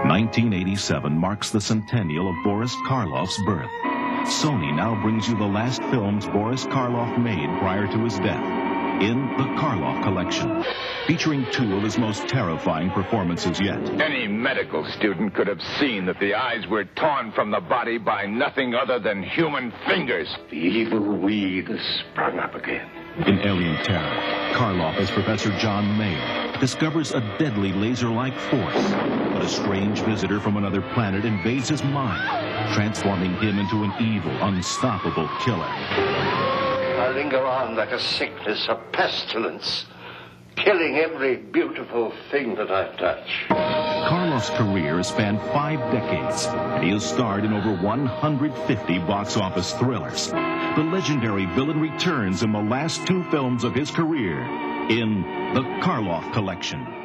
1987 marks the centennial of Boris Karloff's birth. Sony now brings you the last films Boris Karloff made prior to his death in the Karloff Collection, featuring two of his most terrifying performances yet. Any medical student could have seen that the eyes were torn from the body by nothing other than human fingers. The evil weed has sprung up again. In Alien Terror, Karloff as Professor John Mayer discovers a deadly laser-like force, but a strange visitor from another planet invades his mind, transforming him into an evil, unstoppable killer. I linger on like a sickness, a pestilence, killing every beautiful thing that I touch. Karloff's career has spanned 5 decades, and he has starred in over 150 box office thrillers. The legendary villain returns in the last 2 films of his career in the Karloff Collection.